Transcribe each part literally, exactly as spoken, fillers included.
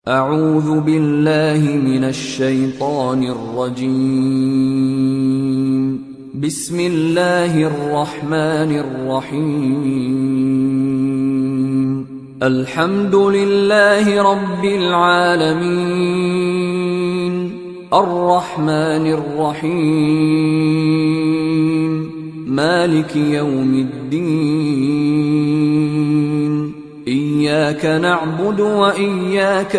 أعوذ بالله من الشيطان الرجيم. بسم الله الرحمن الرحيم. الحمد لله رب العالمين، الرحمن الرحيم، مالك يوم الدين، إياك نعبد وإياك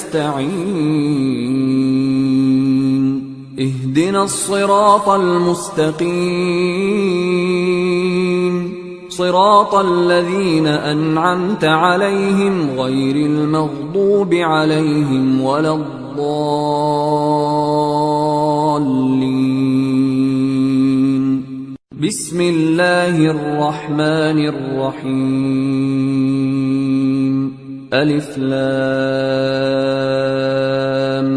نستعين، اهدنا الصراط المستقيم، صراط الذين أنعمت عليهم غير المغضوب عليهم ولا الضالين. بسم الله الرحمن الرحيم. ألف لام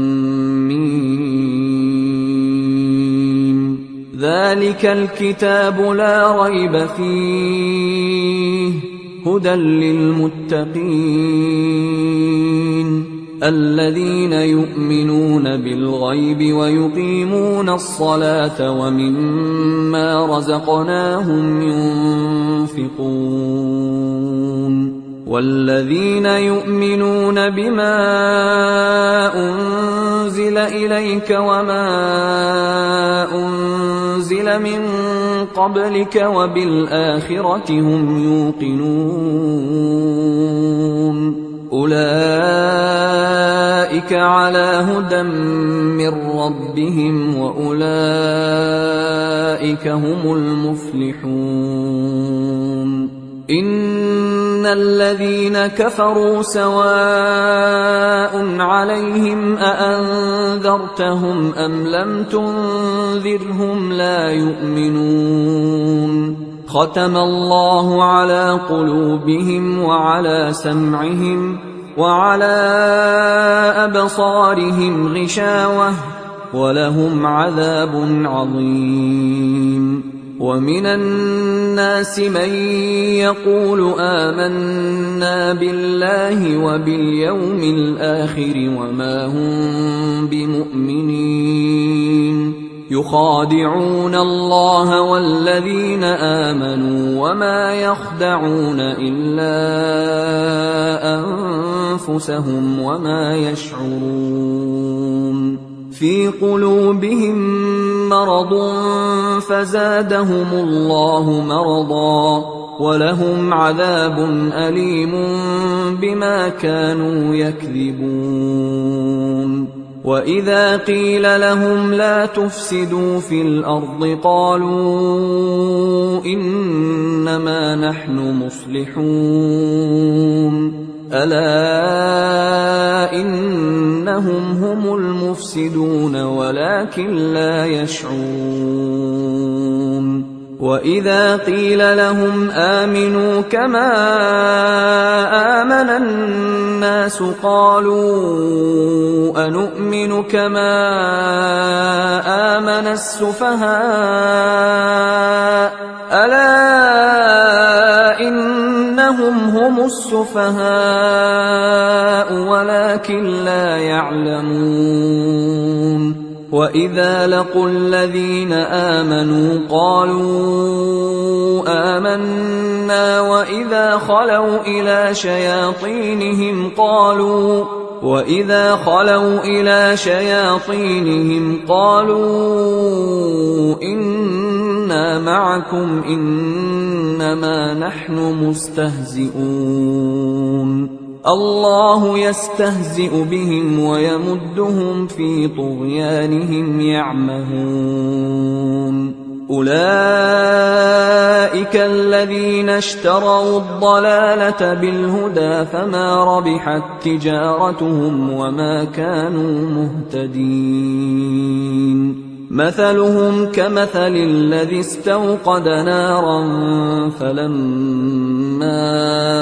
ميم. ذلك الكتاب لا ريب فيه، هدى للمتقين الذين يؤمنون بالغيب ويقيمون الصلاة ومما رزقناهم ينفقون والذين يؤمنون بما أنزل إليك وما أنزل من قبلك وبالآخرة هم يوقنون أولئك على هدى من ربهم وأولئك هم المفلحون. إن الذين كفروا سواء عليهم أأنذرتهم أم لم تنذرهم لا يؤمنون. ختم الله على قلوبهم وعلى سمعهم وعلى أبصارهم غشاوة ولهم عذاب عظيم. ومن الناس من يقول آمنا بالله وباليوم الآخر وما هم بمؤمنين، يخادعون الله والذين آمنوا وما يخدعون إلا أنفسهم وما يشعرون. في قلوبهم مرض فزادهم الله مرضا ولهم عذاب أليم بما كانوا يكذبون. وإذا قيل لهم لا تفسدوا في الأرض قالوا إنما نحن مصلحون. ألا إنهم هم المفسدون ولكن لا يشعرون. وإذا قيل لهم آمنوا كما آمن الناس قالوا أنؤمن كما آمن السفهاء. ألا إنهم هم السفهاء ولكن لا يعلمون. وإذا لقوا الذين آمنوا قالوا آمنا وإذا خلوا إلى شياطينهم قالوا وإذا خلوا إلى شياطينهم قالوا إنا معكم إنما نحن مستهزئون. الله يستهزئ بهم ويمدهم في طغيانهم يعمهون. أولئك الذين اشتروا الضلالة بالهدى فما ربحت تجارتهم وما كانوا مهتدين. مثلهم كمثل الذي استوقد نارا فلما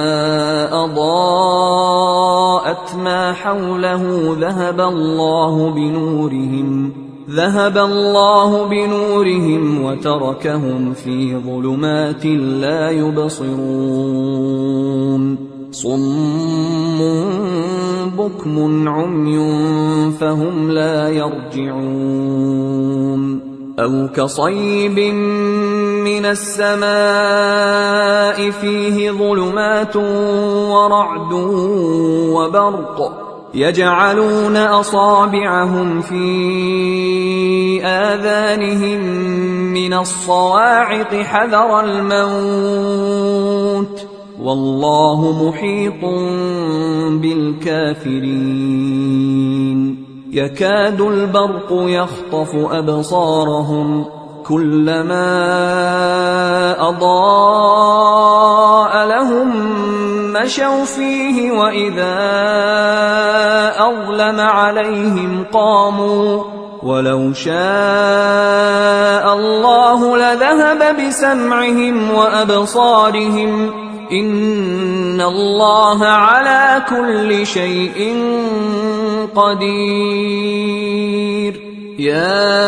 أضاءت ما حوله ذهب الله بنورهم ذهب الله بنورهم وتركهم في ظلمات لا يبصرون. صم بكم عمي فهم لا يرجعون أو كصيب من السماء فيه ظلمات ورعد وبرق يجعلون أصابعهم في آذانهم من الصواعق حذر الموت والله محيط بالكافرين يكاد البرق يخطف أبصارهم كلما أضاء لهم مشوا فيه وإذا أظلم عليهم قاموا ولو شاء الله لذهب بسمعهم وأبصارهم إن الله على كل شيء قدير يا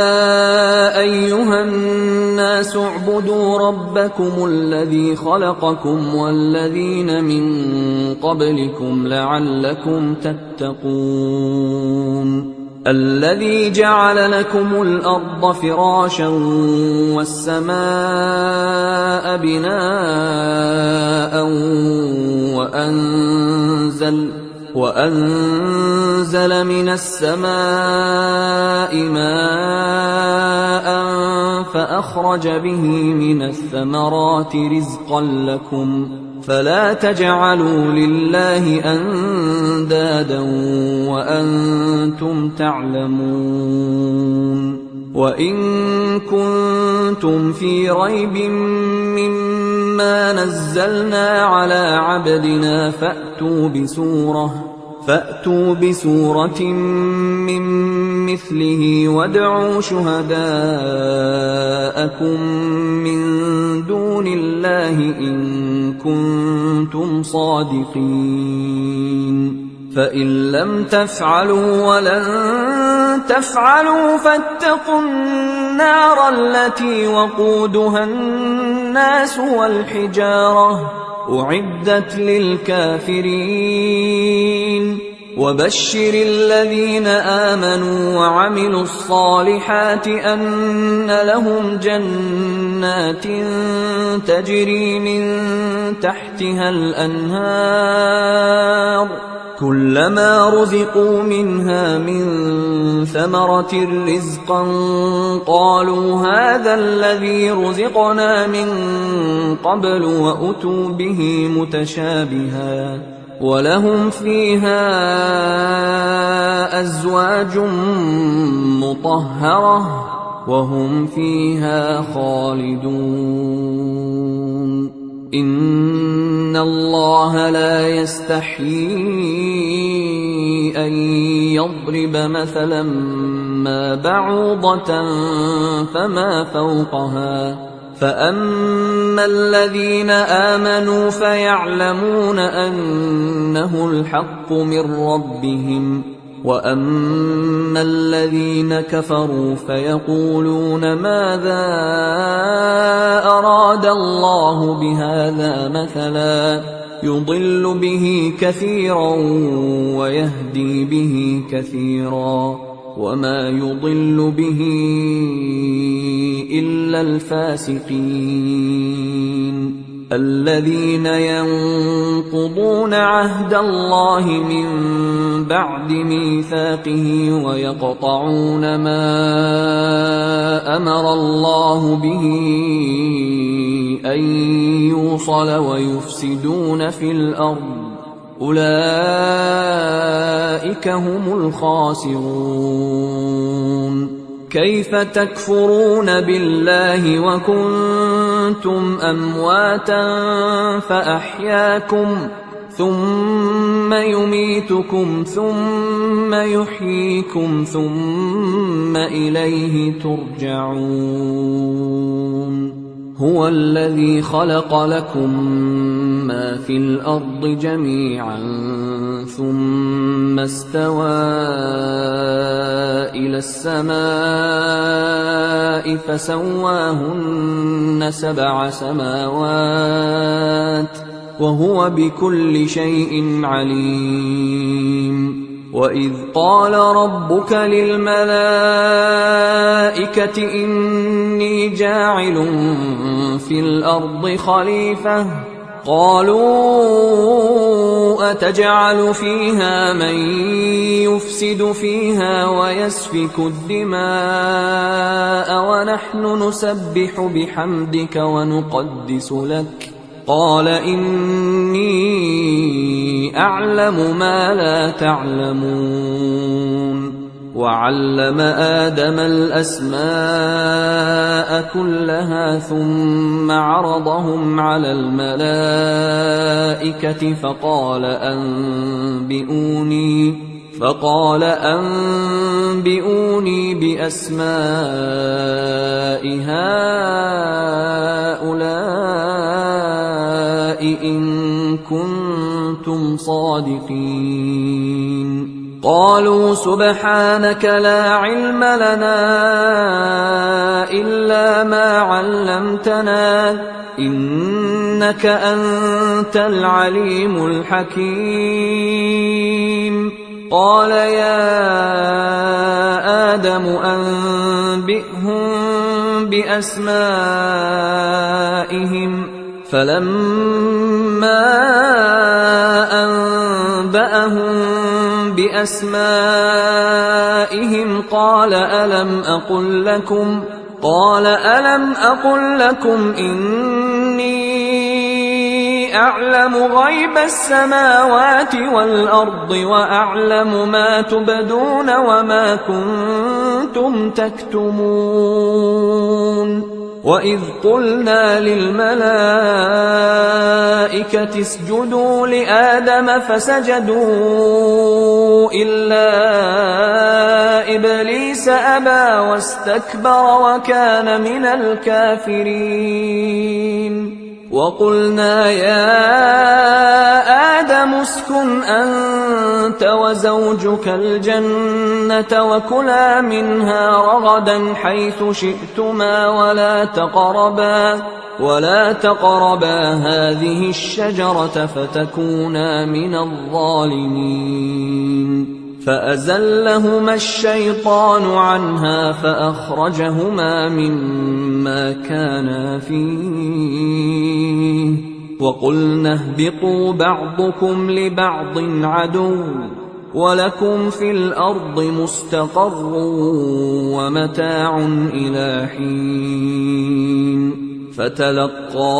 أيها الناس اعبدوا ربكم الذي خلقكم والذين من قبلكم لعلكم تتقون الذي جعل لكم الأرض فراشا والسماء بناء وأنزل وأنزل من السماء ماء فأخرج به من الثمرات رزقا لكم فلا تجعلوا لله أندادا وأنتم تعلمون وإن كنتم في ريب مما نزلنا على عبدنا فأتوا بسورة فأتوا بسورة من مثله وادعوا شهداءكم من دون الله إن كنتم صادقين فإن لم تفعلوا ولن تفعلوا فاتقوا النار التي وقودها الناس والحجارة أعدت للكافرين وبشر الذين آمنوا وعملوا الصالحات أن لهم جنات تجري من تحتها الأنهار كلما رزقوا منها من ثمرة رزقا قالوا هذا الذي رزقنا من قبل وأتوا به متشابها ولهم فيها أزواج مطهرة وهم فيها خالدون إن الله لا يستحيي أن يضرب مثلا ما بعوضة فما فوقها فأما الذين آمنوا فيعلمون أنه الحق من ربهم وأما الذين كفروا فيقولون ماذا أراد الله بهذا مثلا يضل به كثيرا ويهدي به كثيرا وما يضل به إلا الفاسقين الذين ينقضون عهد الله من بعد ميثاقه ويقطعون ما أمر الله به أن يوصل ويفسدون في الأرض أولئك هم الخاسرون كيف تكفرون بالله وكنتم أمواتا فأحياكم ثم يميتكم ثم يحييكم ثم إليه ترجعون هو الذي خلق لكم ما في الأرض جميعا ثم استوى إلى السماء فسواهن سبع سماوات وهو بكل شيء عليم. وإذ قال ربك للملائكة إني جاعل في الأرض خليفة قالوا أتجعل فيها من يفسد فيها ويسفك الدماء ونحن نسبح بحمدك ونقدس لك قال إني أعلم ما لا تعلمون. وعلم آدم الأسماء كلها ثم عرضهم على الملائكة فقال أنبئوني فقال أنبئوني بأسماء هؤلاء إن كنتم صادقين. قالوا سبحانك لا علم لنا إلا ما علمتنا إنك أنت العليم الحكيم. قال يا آدم أنبئهم بأسمائهم فلما أنبأهم بأسمائهم قال ألم أقل لكم قال ألم أقل لكم إني أعلم غيب السماوات والأرض وأعلم ما تبدون وما كنتم تكتمون. وإذ قلنا للملائكة اسجدوا لآدم فسجدوا إلا إبليس أبى واستكبر وكان من الكافرين. وقلنا يا آدم اسكن أنت وزوجك الجنة وكلا منها رغدا حيث شئتما ولا تقربا ولا تقربا هذه الشجرة فتكونا من الظالمين. فأزلهما الشيطان عنها فأخرجهما مما كانا فيه وقلنا اهبطوا بعضكم لبعض عدو ولكم في الأرض مستقر ومتاع إلى حين. فتلقى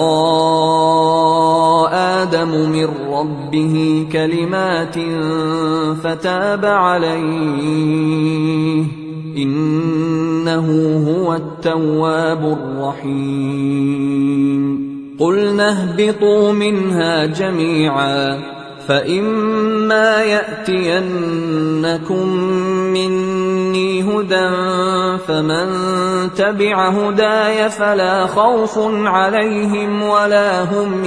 آدم من ربه كلمات فتاب عليه إنه هو التواب الرحيم. قلنا اهبطوا منها جميعا فإما يأتينكم مني هدى فمن تبع هداي فلا خوف عليهم ولا هم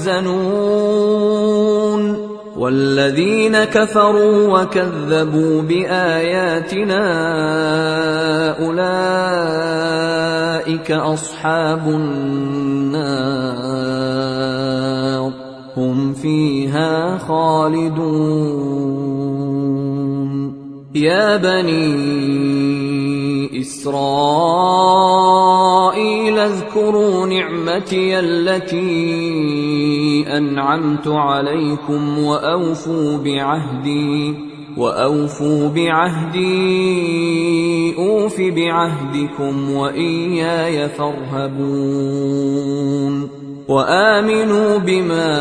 يحزنون. والذين كفروا وكذبوا بآياتنا أولئك أصحاب النار هم فيها خالدون. يا بني إسرائيل اذكروا نعمتي التي أنعمت عليكم وأوفوا بعهدي وأوفوا بعهدي أوف بعهدكم وإياي فارهبون. وآمنوا بما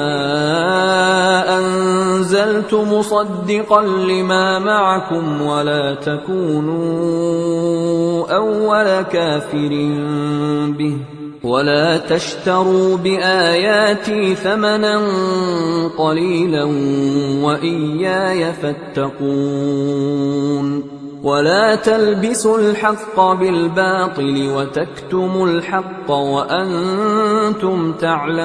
أنزلت مصدقا لما معكم ولا تكونوا أول كافر به ولا تشتروا بآياتي ثمنا قليلا وإياي فاتقون. ولا تلبسوا الحق بالباطل وتكتموا الحق وأنتم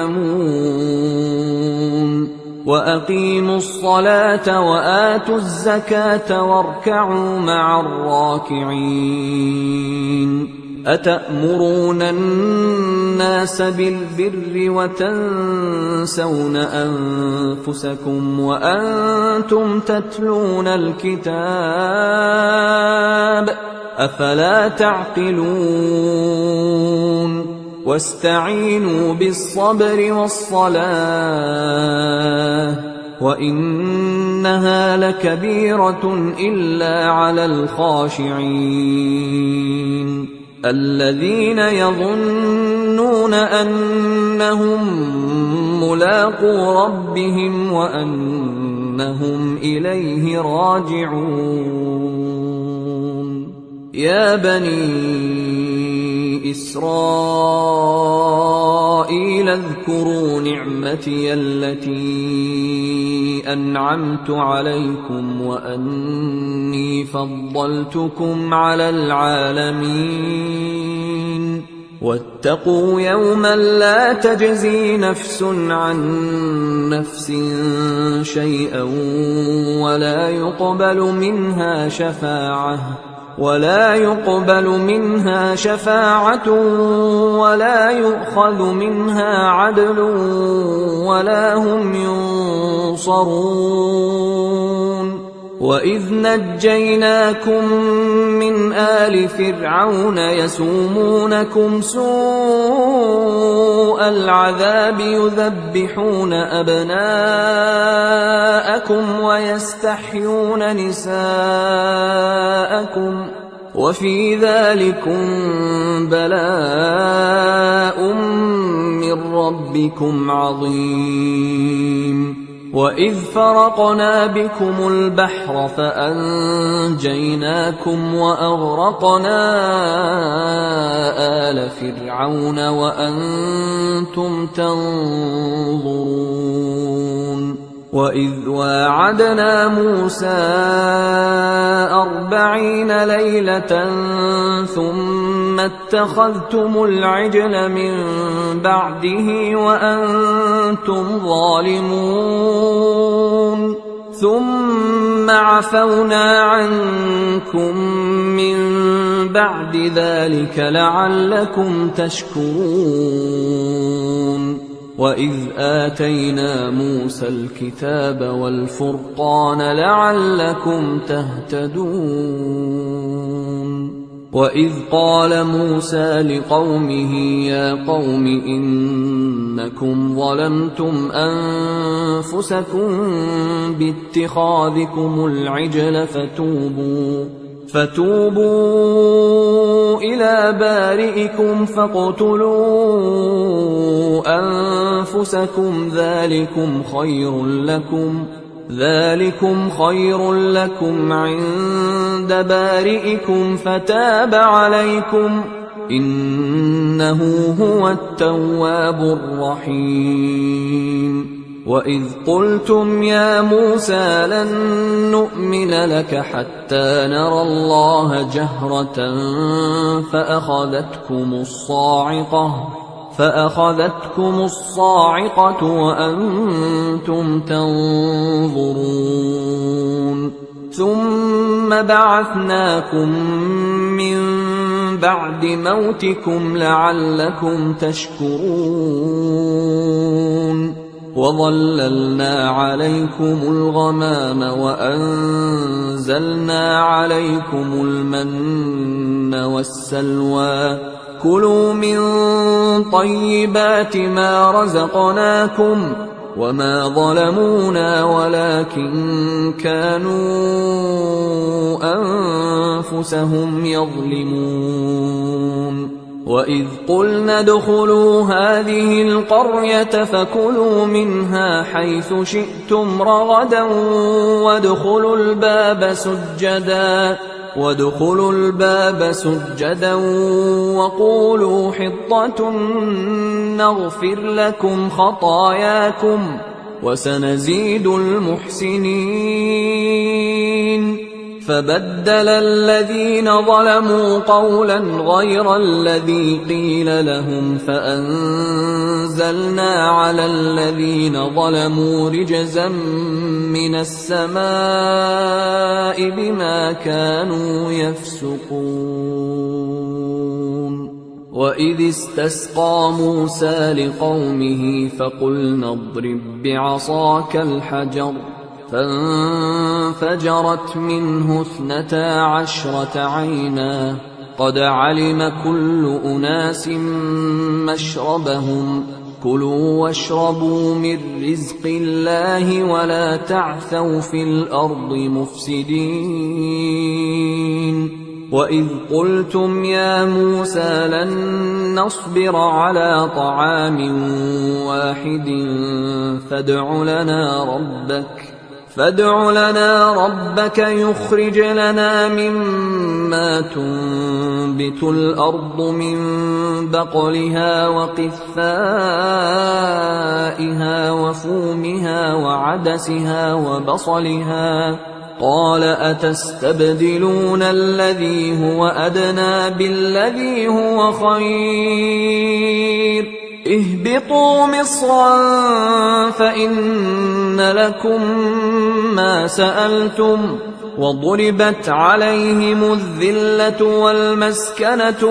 تعلمون. وأقيموا الصلاة وآتوا الزكاة واركعوا مع الراكعين. أتأمرون الناس بالبر وتنسون أنفسكم وأنتم تتلون الكتاب أفلا تعقلون واستعينوا بالصبر والصلاة وإنها لكبيرة إلا على الخاشعين الذين يظنون أنهم ملاقو ربهم وأنهم إليه راجعون يا بني إسرائيل اذكروا نعمتي التي أنعمت عليكم وأني فضلتكم على العالمين واتقوا يوما لا تجزي نفس عن نفس شيئا ولا يقبل منها شفاعة ولا يقبل منها شفاعة ولا يؤخذ منها عدل ولا هم ينصرون وإذ نجيناكم من آل فرعون يسومونكم سوء العذاب يذبحون أبناءكم ويستحيون نساءكم وفي ذلكم بلاء من ربكم عظيم وإذ فرقنا بكم البحر فأنجيناكم وأغرقنا آل فرعون وأنتم تنظرون وإذ واعدنا موسى أربعين ليلة ثم اتخذتم العجل من بعده وأنتم ظالمون ثم عفونا عنكم من بعد ذلك لعلكم تشكرون وإذ آتينا موسى الكتاب والفرقان لعلكم تهتدون وإذ قال موسى لقومه يا قوم إنكم ظلمتم أنفسكم باتخاذكم العجل فتوبوا فتوبوا إلى بارئكم فاقتلوا أنفسكم ذلكم خير لكم ذلكم خير لكم عند بارئكم فتاب عليكم إنه هو التواب الرحيم وإذ قلتم يا موسى لن نؤمن لك حتى نرى الله جهرة فأخذتكم الصاعقة فأخذتكم الصاعقة وأنتم تنظرون ثم بعثناكم من بعد موتكم لعلكم تشكرون وظللنا عليكم الغمام وأنزلنا عليكم المن والسلوى كلوا من طيبات ما رزقناكم وما ظلمونا ولكن كانوا أنفسهم يظلمون وإذ قلنا ادخلوا هذه القرية فكلوا منها حيث شئتم رغدا وادخلوا الباب سجدا وادخلوا الباب سجدا وقولوا حطة نغفر لكم خطاياكم وسنزيد المحسنين فبدل الذين ظلموا قولا غير الذي قيل لهم فأنزلنا على الذين ظلموا رجزا من السماء بما كانوا يفسقون وإذ استسقى موسى لقومه فقلنا اضرب بعصاك الحجر فانفجرت منه اثنتا عشرة عينا قد علم كل أناس مشربهم كلوا واشربوا من رزق الله ولا تعثوا في الأرض مفسدين وإذ قلتم يا موسى لن نصبر على طعام واحد فادع لنا ربك فادع لنا ربك يخرج لنا مما تنبت الأرض من بقلها وقثائها وفومها وعدسها وبصلها قال أتستبدلون الذي هو أدنى بالذي هو خير اهبطوا مصرا فإن لكم ما سألتم وضربت عليهم الذلة والمسكنة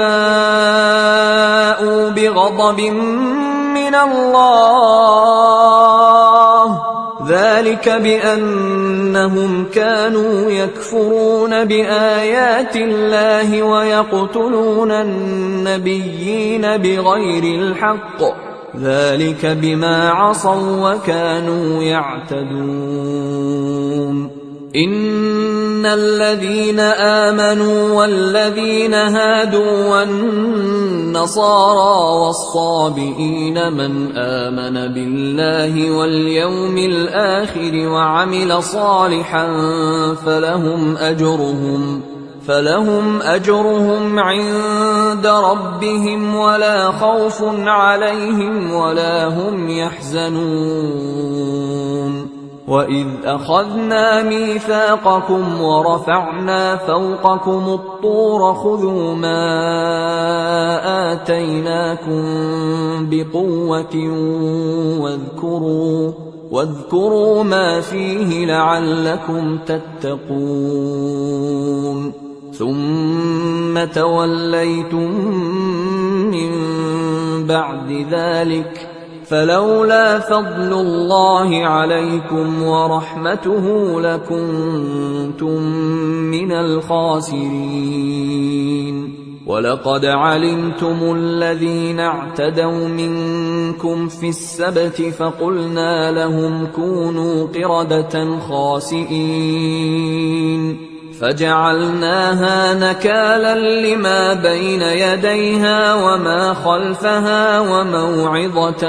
وباءوا بغضب من الله ذلك بأنهم كانوا يكفرون بآيات الله ويقتلون النبيين بغير الحق ذلك بما عصوا وكانوا يعتدون إن الذين آمنوا والذين هادوا والنصارى والصابئين من آمن بالله واليوم الآخر وعمل صالحا فلهم أجرهم فلهم أجرهم عند ربهم ولا خوف عليهم ولا هم يحزنون وإذ أخذنا ميثاقكم ورفعنا فوقكم الطور خذوا ما آتيناكم بقوة واذكروا واذكروا ما فيه لعلكم تتقون ثم توليتم من بعد ذلك فلولا فضل الله عليكم ورحمته لكنتم من الخاسرين ولقد علمتم الذين اعتدوا منكم في السبت فقلنا لهم كونوا قردة خاسئين فجعلناها نكالا لما بين يديها وما خلفها وموعظة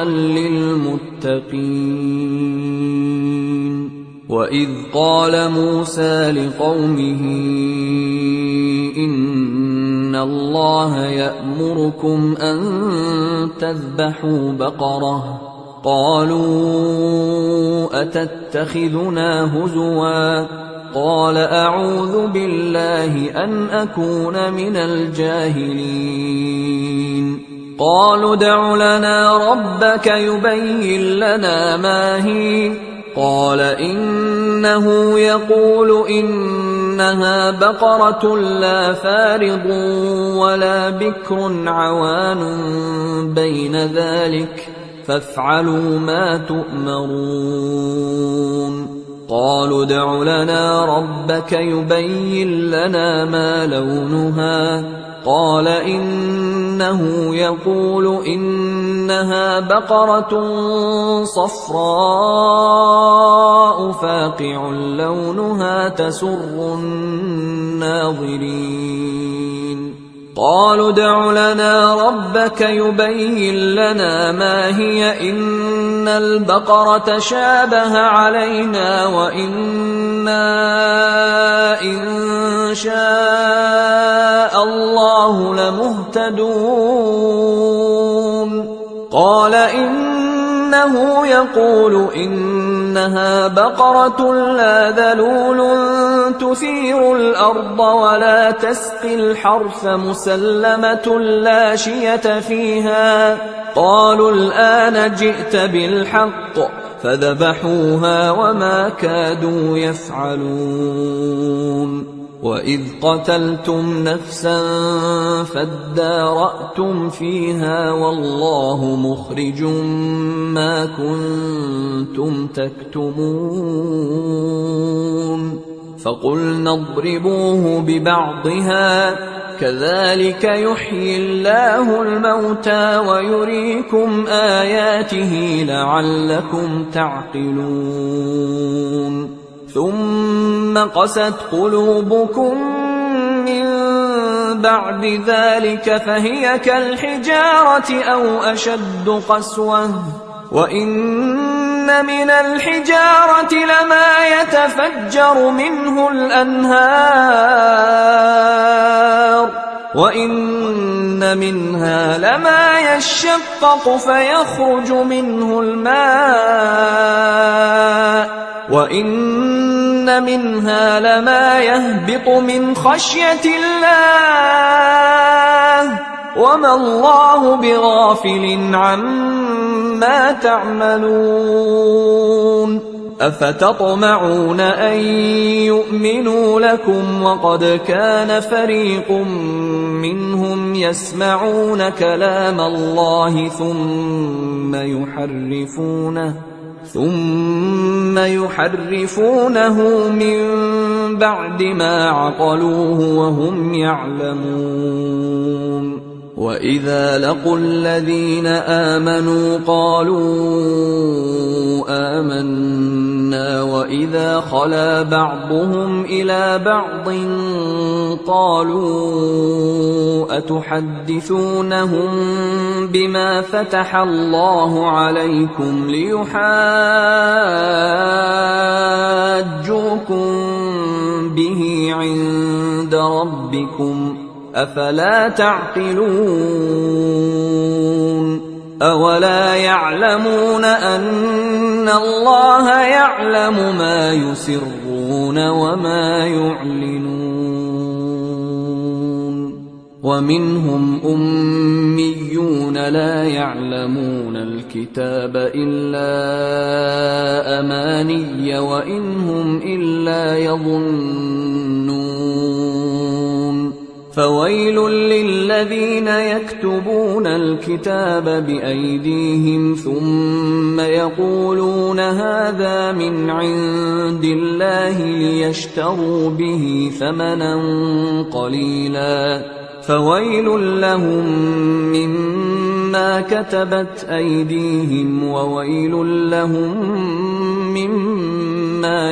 للمتقين وإذ قال موسى لقومه إن الله يأمركم أن تذبحوا بقرة قالوا أتتخذنا هزوا قال أعوذ بالله أن أكون من الجاهلين قالوا ادع لنا ربك يبين لنا ما هي قال إنه يقول إنها بقرة لا فارض ولا بكر عوان بين ذلك فافعلوا ما تؤمرون قالوا ادع لنا ربك يبين لنا ما لونها قال إنه يقول إنها بقرة صفراء فاقع لونها تسر الناظرين قالوا ادع لنا ربك يبين لنا ما هي إن البقرة شابه علينا وإنا إن شاء الله لمهتدون قال إن أنه يقول إنها بقرة لا ذلول تثير الأرض ولا تسقي الحرث مسلمة لا شية فيها. قالوا الآن جئت بالحق فذبحوها وما كادوا يفعلون. وإذ قتلتم نفسا فادارأتم فيها والله مخرج ما كنتم تكتمون. فقلنا اضربوه ببعضها كذلك يحيي الله الموتى ويريكم آياته لعلكم تعقلون. ثم قست قلوبكم من بعد ذلك فهي كالحجارة أو أشد قسوة. وإن من الحجارة لما يتفجر منه الأنهار وإن منها لما يشقق فيخرج منه الماء وإن منها لما يهبط من خشية الله وما الله بغافل عما تعملون. أفتطمعون أن يؤمنوا لكم وقد كان فريق منهم يسمعون كلام الله ثم يحرفونه ثم يحرفونه من بعد ما عقلوه وهم يعلمون. وإذا لقوا الذين آمنوا قالوا آمنا وإذا خلا بعضهم إلى بعض قالوا أتحدثونهم بما فتح الله عليكم ليحاجوكم به عند ربكم أفلا تعقلون. أولا يعلمون أن الله يعلم ما يسرون وما يعلنون. ومنهم أميون لا يعلمون الكتاب إلا أماني وإنهم إلا يظنون. فويل للذين يكتبون الكتاب بأيديهم ثم يقولون هذا من عند الله ليشتروا به ثمنا قليلا فويل لهم مما كتبت أيديهم وويل لهم مما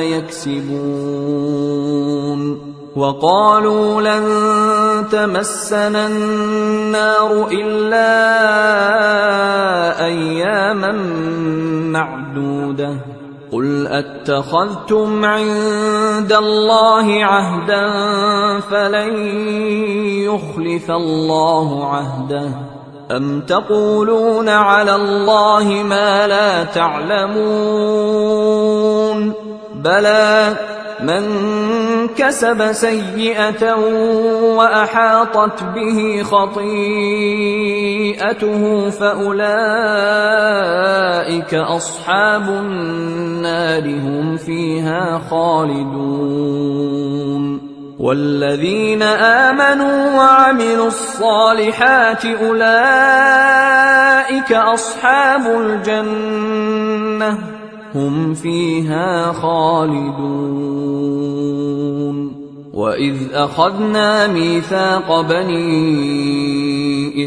يكسبون. وقالوا لن تمسنا النار إلا أياما معدودة قل أتخذتم عند الله عهدا فلن يخلف الله عهده أم تقولون على الله ما لا تعلمون. بلى من كسب سيئة وأحاطت به خطيئته فأولئك أصحاب النار هم فيها خالدون. والذين آمنوا وعملوا الصالحات أولئك أصحاب الجنة هم فيها خالدون. وإذ أخذنا ميثاق بني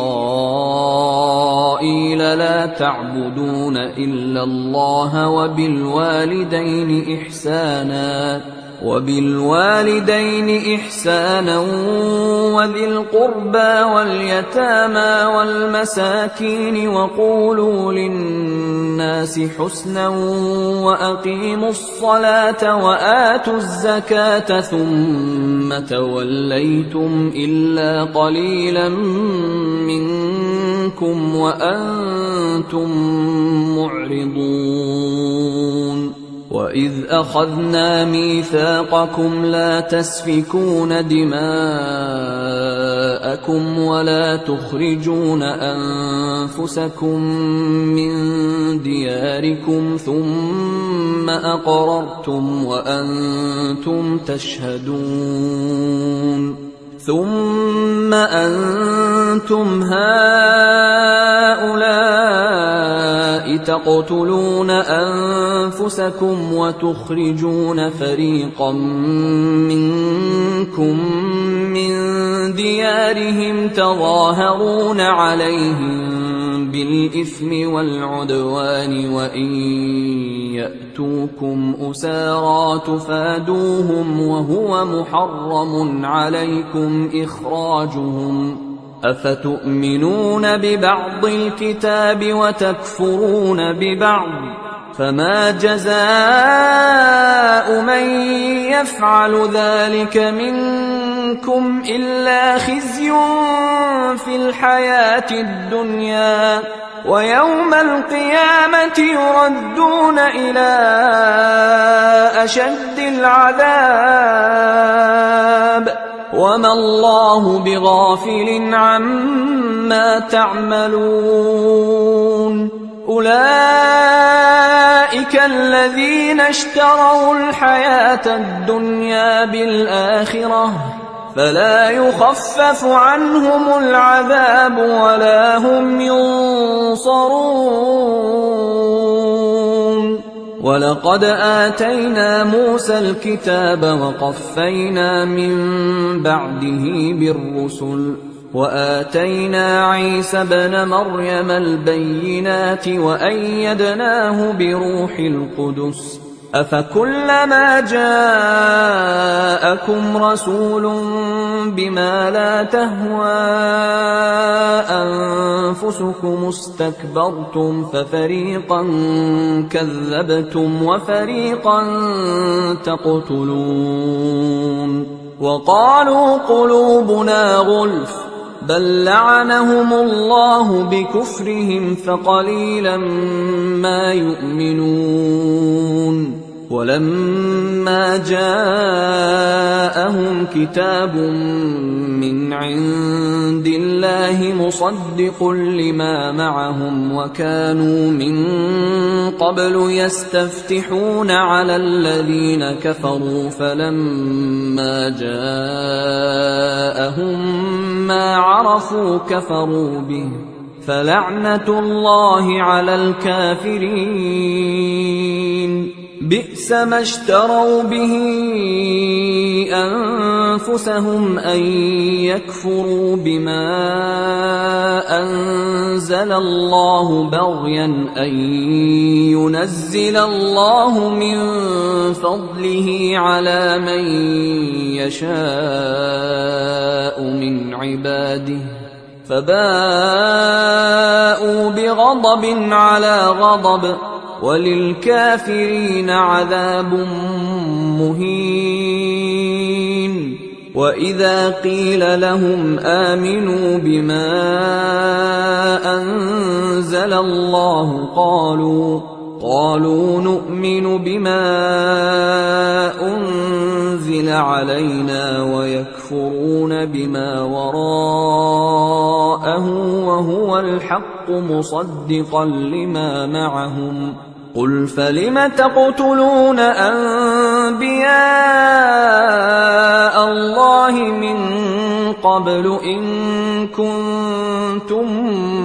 إسرائيل لا تعبدون إلا الله وبالوالدين إحسانا وبالوالدين إحسانا وذي القربى واليتامى والمساكين وقولوا للناس حسنا وأقيموا الصلاة وآتوا الزكاة ثم توليتم إلا قليلا منكم وأنتم معرضون وإذ أخذنا ميثاقكم لا تسفكون دماءكم ولا تخرجون أنفسكم من دياركم ثم أقررتم وأنتم تشهدون ثم أنتم هؤلاء تقتلون أنفسكم وتخرجون فريقا منكم من ديارهم تظاهرون عليهم بالإثم والعدوان وإن يأتوكم أسارى تفادوهم وهو محرم عليكم إخراجهم أفتؤمنون ببعض الكتاب وتكفرون ببعض فما جزاء من يفعل ذلك منكم إلا خزي في الحياة الدنيا ويوم القيامة يردون إلى أشد العذاب وما الله بغافل عما تعملون أولئك الذين اشتروا الحياة الدنيا بالآخرة فلا يخفف عنهم العذاب ولا هم ينصرون ولقد آتينا موسى الكتاب وقفينا من بعده بالرسل وآتينا عيسى ابن مريم البينات وأيدناه بروح القدس أفكلما جاءكم رسول بما لا تهوى أنفسكم استكبرتم ففريقا كذبتم وفريقا تقتلون وقالوا قلوبنا غلف بل لعنهم الله بكفرهم فقليلا ما يؤمنون ولما جاءهم كتاب من عند الله مصدق لما معهم وكانوا من قبل يستفتحون على الذين كفروا فلما جاءهم ما عرفوا كفروا به فلعنة الله على الكافرين بئس ما اشتروا به أنفسهم أن يكفروا بما أنزل الله بغيا أن ينزل الله من فضله على من يشاء من عباده فباءوا بغضب على غضب وللكافرين عذاب مهين وإذا قيل لهم آمنوا بما أنزل الله قالوا قالوا نؤمن بما أنزل علينا ويكفرون بما وراءه وهو الحق مصدقا لما معهم قل فلم تقتلون أنبياء الله من قبل إن كنتم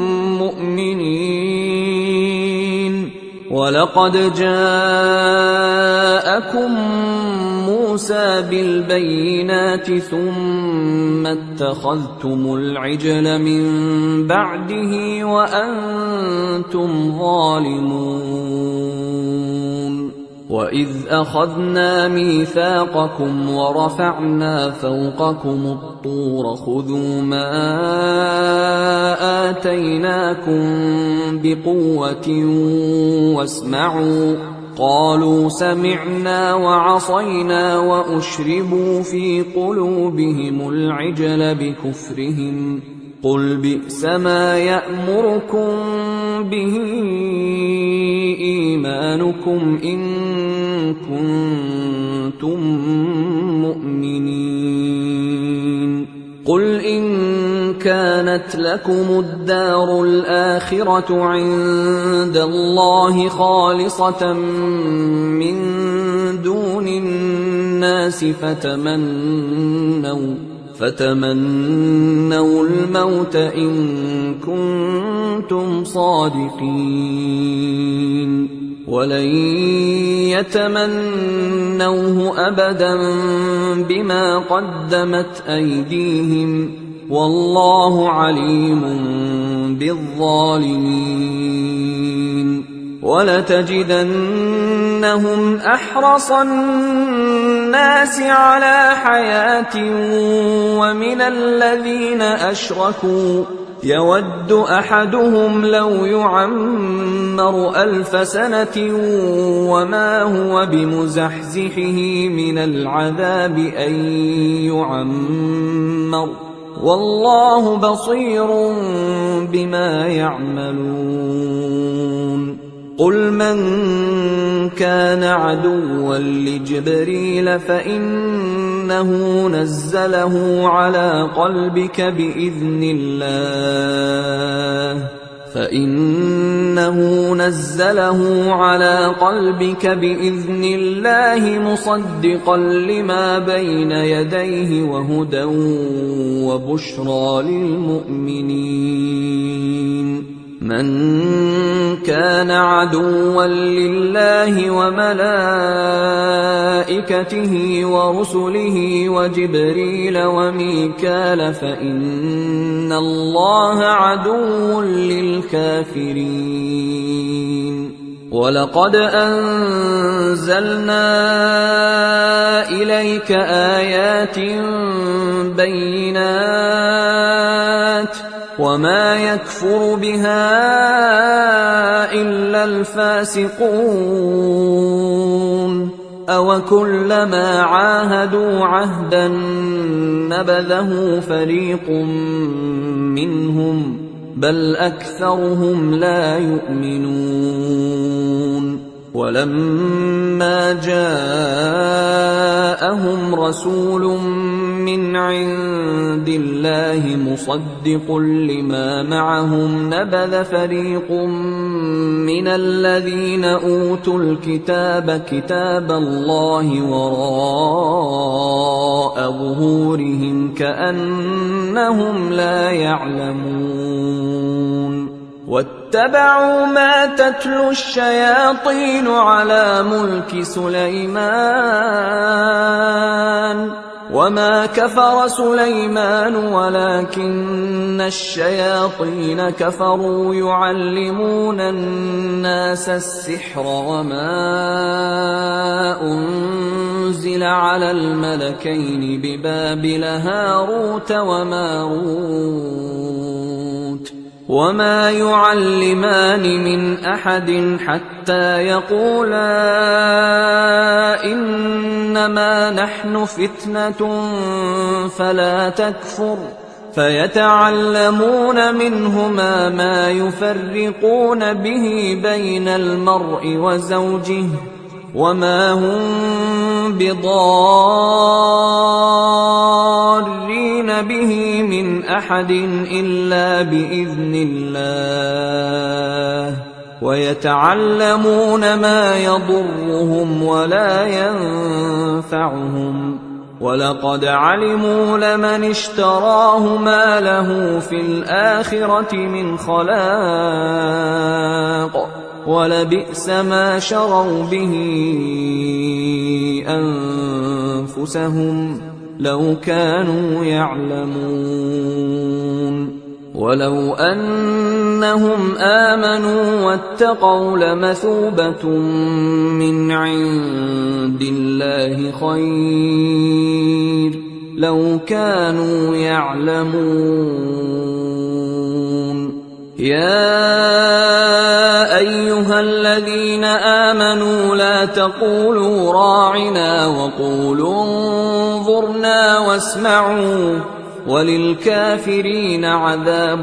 مؤمنين ولقد جاءكم موسى بالبينات ثم اتخذتم العجل من بعده وأنتم ظالمون وَإِذْ أَخَذْنَا مِيثَاقَكُمْ وَرَفَعْنَا فَوْقَكُمُ الطُّورَ خُذُوا مَا آتَيْنَاكُمْ بِقُوَّةٍ وَاسْمَعُوا قَالُوا سَمِعْنَا وَعَصَيْنَا وَأُشْرِبُوا فِي قُلُوبِهِمُ الْعِجْلَ بِكُفْرِهِمْ قُلْ بِئْسَ مَا يَأْمُرُكُمْ بِهِ إِيمَانُكُمْ إِن كُنتُم مُّؤْمِنِينَ قُلْ إِن كَانَتْ لَكُمُ الدَّارُ الْآخِرَةُ عِندَ اللَّهِ خَالِصَةً مِّن دُونِ النَّاسِ فتمنوا فتمنوا الموت إن كنتم صادقين ولن يتمنوه أبدا بما قدمت أيديهم والله عليم بالظالمين ولتجدنهم أحرص الناس على حياة ومن الذين أشركوا يود أحدهم لو يعمر ألف سنة وما هو بمزحزحه من العذاب أن يعمر والله بصير بما يعملون قل من كان عدوا لجبريل فإنه نزله على قلبك بإذن الله فإنه نزله على قلبك بإذن الله مصدقا لما بين يديه وهدى وبشرى للمؤمنين من كان عدوا لله وملائكته ورسله وجبريل وميكال فإن الله عدو للكافرين ولقد أنزلنا إليك آيات بينات وما يكفر بها إلا الفاسقون أوكلما عاهدوا عهدا نبذه فريق منهم بل أكثرهم لا يؤمنون ولما جاءهم رسول من عند الله مصدق لما معهم نبذ فريق من الذين أوتوا الكتاب كتاب الله وراء ظهورهم كأنهم لا يعلمون واتبعوا ما تتلو الشياطين على ملك سليمان وما كفر سليمان ولكن الشياطين كفروا يعلمون الناس السحر وما أنزل على الملكين ببابل هاروت وماروت وما يعلمان من أحد حتى يقولا إنما نحن فتنة فلا تكفر فيتعلمون منهما ما يفرقون به بين المرء وزوجه وما هم بضارين به من أحد إلا بإذن الله ويتعلمون ما يضرهم ولا ينفعهم ولقد علموا لمن اشتراه ما له في الآخرة من خلاق ولبئس ما شروا به أنفسهم لو كانوا يعلمون ولو أنهم آمنوا واتقوا لمثوبة من عند الله خير لو كانوا يعلمون. يا أيها الذين آمنوا لا تقولوا راعنا وقولوا انظرنا واسمعوا وللكافرين عذاب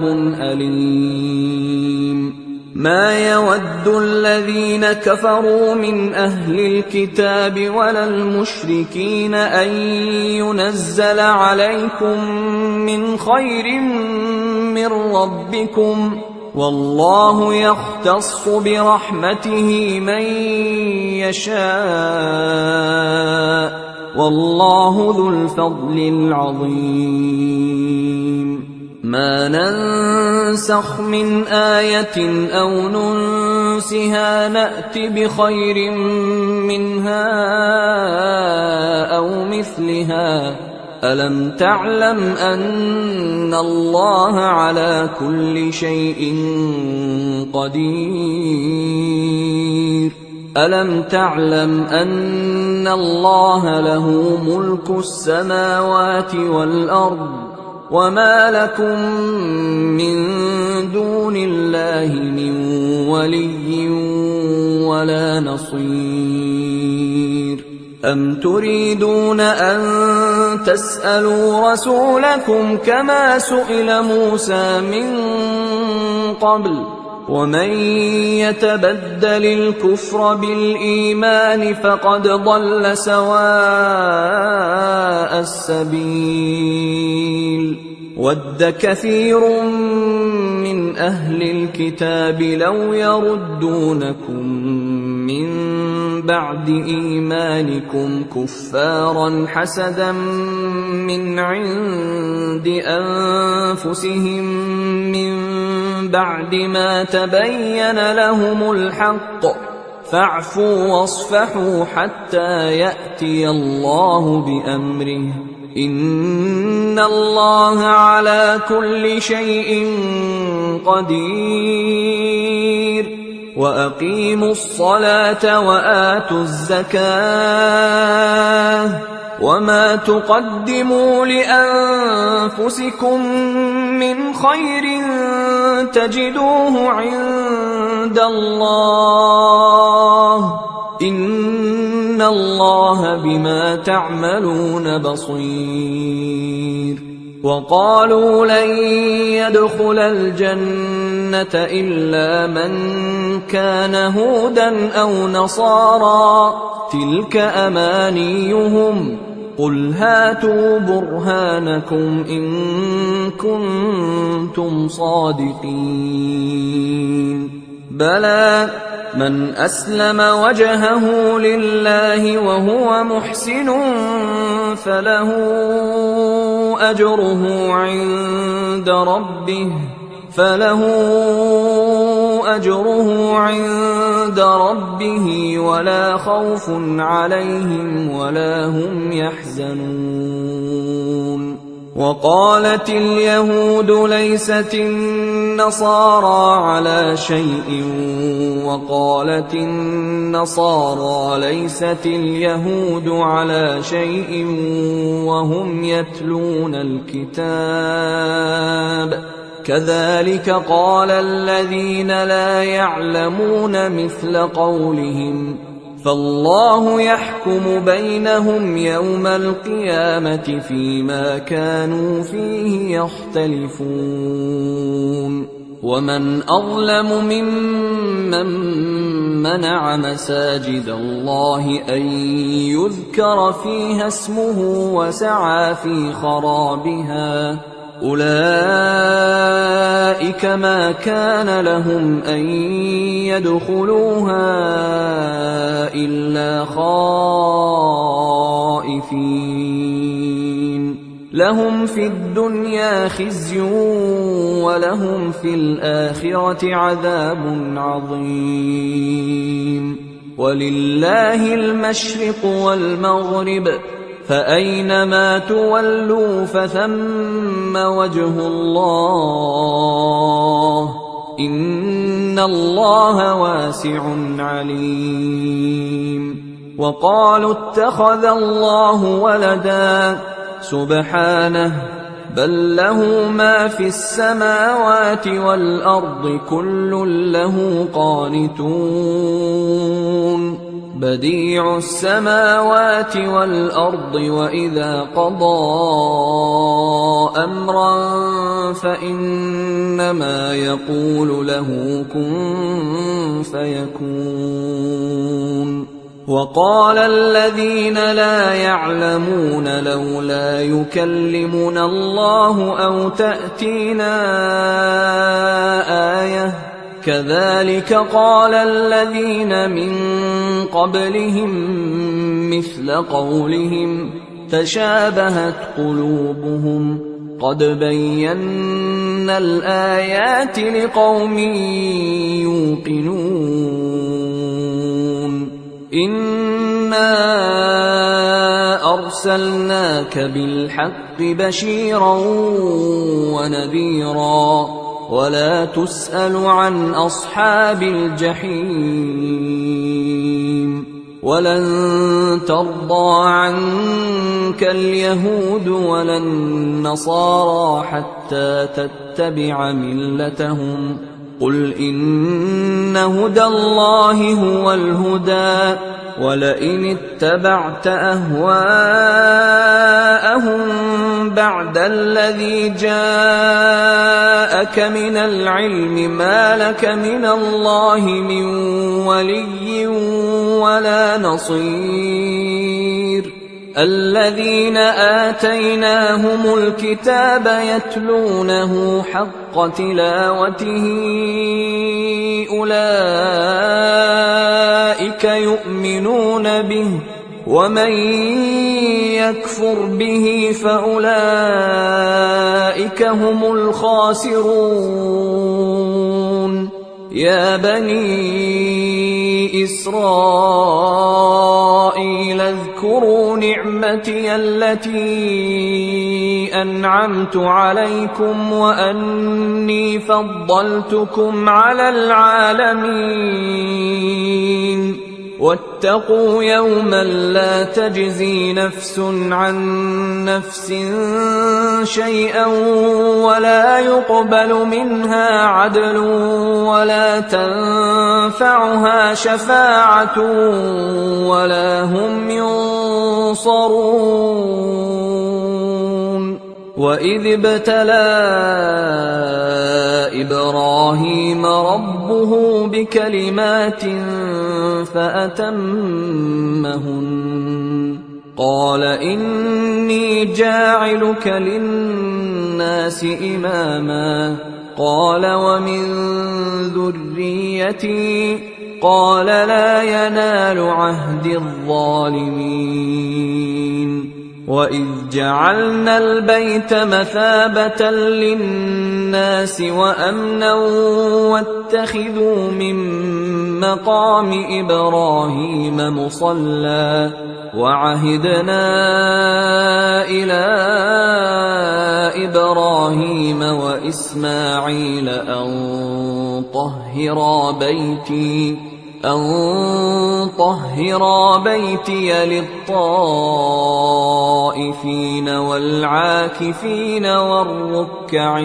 أليم. ما يود الذين كفروا من أهل الكتاب ولا المشركين أن ينزل عليكم من خير من ربكم والله يختص برحمته من يشاء والله ذو الفضل العظيم. ما ننسخ من آية أو ننسها نأت بخير منها أو مثلها ألم تعلم أن الله على كل شيء قدير ألم تعلم أن الله له ملك السماوات والأرض وما لكم من دون الله من ولي ولا نصير. أم تريدون أن تسألوا رسولكم كما سئل موسى من قبل ومن يتبدل الكفر بالإيمان فقد ضل سواء السبيل. ود كثير من أهل الكتاب لو يردونكم من بعد إيمانكم كفارا حسدا من عند أنفسهم من بعد ما تبين لهم الحق فاعفوا واصفحوا حتى يأتي الله بأمره إن الله على كل شيء قدير. وأقيموا الصلاة وآتوا الزكاة وما تقدموا لأنفسكم من خير تجدوه عند الله إن الله بما تعملون بصير. وقالوا لن يدخل الجنة إلا من كان هودا أو نصارى تلك أمانيهم قل هاتوا برهانكم إن كنتم صادقين. بلى من أسلم وجهه لله وهو محسن فله أجره عند ربه فله أجره عند ربه ولا خوف عليهم ولا هم يحزنون. وقالت اليهود ليست النصارى على شيء وقالت النصارى ليست اليهود على شيء وهم يتلون الكتاب كذلك قال الذين لا يعلمون مثل قولهم فالله يحكم بينهم يوم القيامة فيما كانوا فيه يختلفون. ومن أظلم ممن منع مساجد الله أن يذكر فيها اسمه وسعى في خرابها أولئك ما كان لهم أن يدخلوها إلا خائفين لهم في الدنيا خزي ولهم في الآخرة عذاب عظيم. ولله المشرق والمغرب فأينما تولوا فثم وجه الله إن الله واسع عليم. وقالوا اتخذ الله ولدا سبحانه بل له ما في السماوات والأرض كل له قانتون بديع السماوات والأرض وإذا قضى أمرا فإنما يقول له كن فيكون. وقال الذين لا يعلمون لولا يكلمنا الله أو تأتينا آية كذلك قال الذين من قبلهم مثل قولهم تشابهت قلوبهم قد بينا الآيات لقوم يوقنون. إنا أرسلناك بالحق بشيرا ونذيرا ولا تسأل عن أصحاب الجحيم. ولن ترضى عنك اليهود ولا النصارى حتى تتبع ملتهم قل إن هدى الله هو الهدى ولئن اتبعت أهواءهم بعد الذي جاءك من العلم ما لك من الله من ولي ولا نصير. الذين آتيناهم الكتاب يتلونه حق تلاوته أولئك يؤمنون به ومن يكفر به فأولئك هم الخاسرون. يا بني إسرائيل اذكروا نعمتي التي أنعمت عليكم وأني فضلتكم على العالمين. واتقوا يوما لا تجزي نفس عن نفس شيئا ولا يقبل منها عدل ولا تنفعها شفاعة ولا هم ينصرون. وإذ ابتلى إبراهيم ربه بكلمات فأتمهن قال إني جاعلك للناس إماما قال ومن ذريتي قال لا ينال عهد الظالمين. وإذ جعلنا البيت مثابة للناس وأمنا واتخذوا من مقام إبراهيم مصلى وعهدنا إلى إبراهيم وإسماعيل أن طهرا بيتي أن طهرا بيتي للطائفين والعاكفين والركع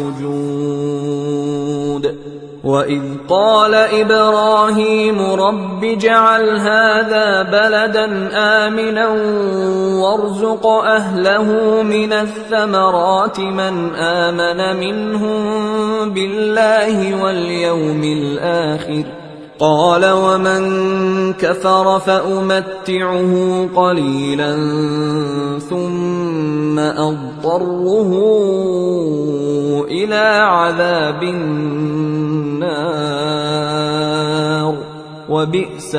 السجود. وإذ قال إبراهيم رب اجعل هذا بلدا آمنا وارزق أهله من الثمرات من آمن منهم بالله واليوم الآخر قال ومن كفر فأمتعه قليلا ثم أضطره إلى عذاب النار وبئس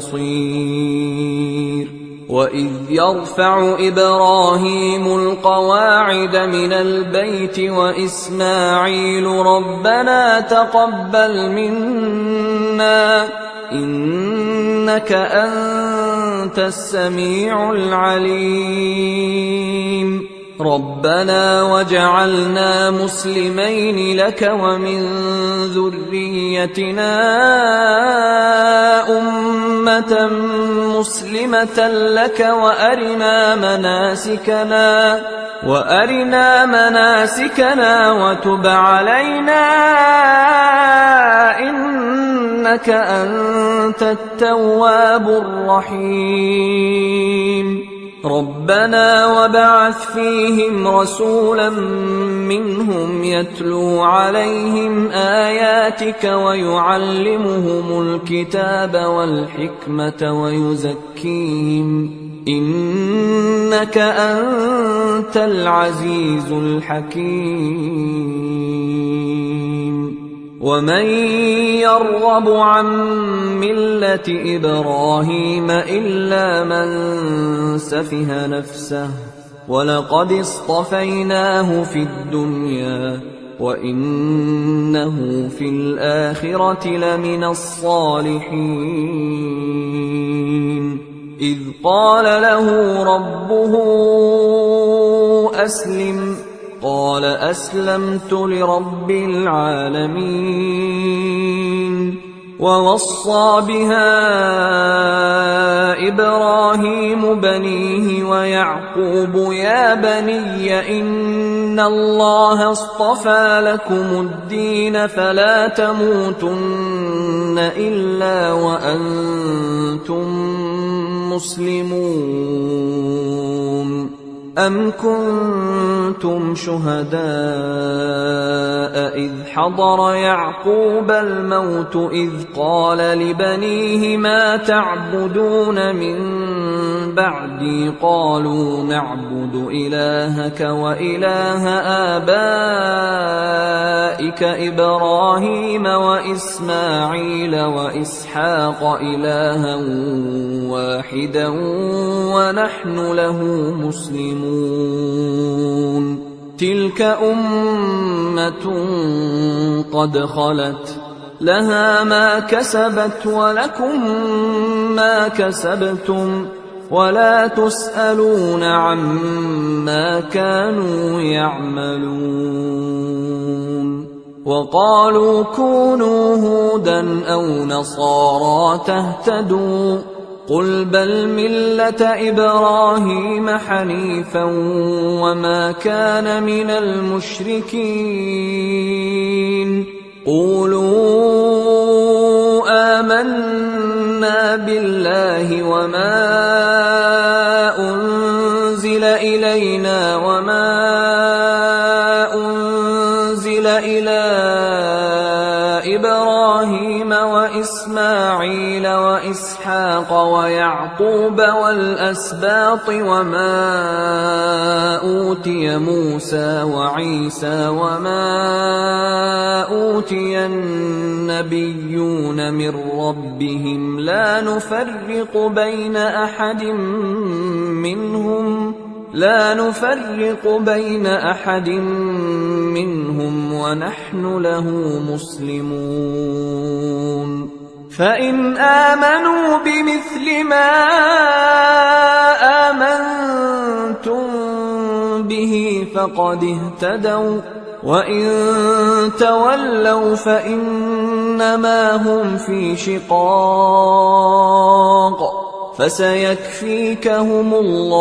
المصير. وإذ يرفع إبراهيم القواعد من البيت وإسماعيل ربنا تقبل منا إنك أنت السميع العليم ربنا وجعلنا مسلمين لك ومن ذريتنا أمة مسلمة لك وأرنا مناسكنا وأرنا مناسكنا وتب علينا إنك أنت التواب الرحيم ربنا وابعث فيهم رسولا منهم يتلو عليهم آياتك ويعلمهم الكتاب والحكمة ويزكيهم إنك أنت العزيز الحكيم ومن يرغب عن ملة إبراهيم إلا من سفه نفسه ولقد اصطفيناه في الدنيا وإنه في الآخرة لمن الصالحين إذ قال له ربه أسلم قال أسلمت لرب العالمين ووصى بها إبراهيم بنيه ويعقوب يا بني إن الله اصطفى لكم الدين فلا تموتن إلا وأنتم مسلمون أم كنتم شهداء إذ حضر يعقوب الموت إذ قال لبنيه ما تعبدون من بعدي قالوا نعبد إلهك وإله آبائك إبراهيم وإسماعيل وإسحاق إلها واحدا ونحن له مسلمون تلك أمة قد خلت لها ما كسبت ولكم ما كسبتم ولا تسألون عما كانوا يعملون وقالوا كونوا هودا أو نصارى تهتدوا قل بل ملة إبراهيم حنيفا وما كان من المشركين قولوا آمنا بالله وما أنزل إلينا وما أنزل إلى إبراهيم وإسماعيل وإسحاق ويعقوب والأسباط وما أوتي موسى وعيسى وما أوتي النبيون من ربهم لا نفرق بين أحد منهم لا نفرق بين أحد منهم ونحن له مسلمون فإن آمنوا بمثل ما آمنتم به فقد اهتدوا وإن تولوا فإنما هم في شقاق فسيكفيكهم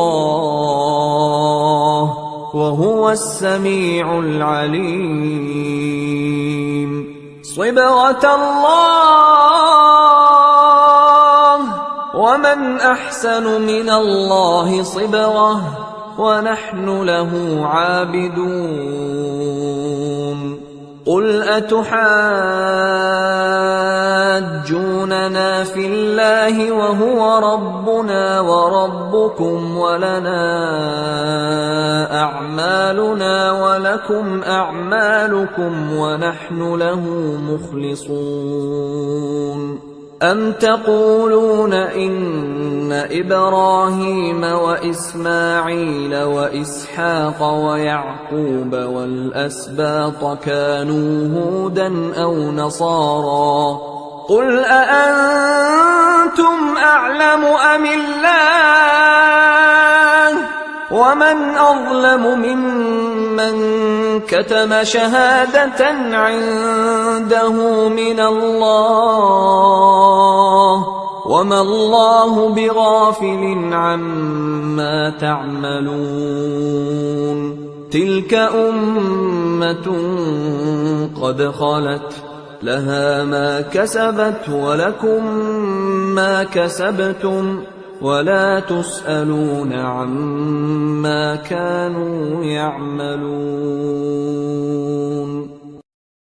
الله وهو السميع العليم صبغة الله ومن أحسن من الله صبغة ونحن له عابدون قل أتحاجوننا في الله وهو ربنا وربكم ولنا أعمالنا ولكم أعمالكم ونحن له مخلصون أم تقولون إن إبراهيم وإسماعيل وإسحاق ويعقوب والأسباط كانوا هودا أو نصارى قل أأنتم أعلم أم الله ومن أظلم ممن كتم شهادة عنده من الله وما الله بغافل عما تعملون تلك أمة قد خلت لها ما كسبت ولكم ما كسبتم ولا تسألون عما كانوا يعملون.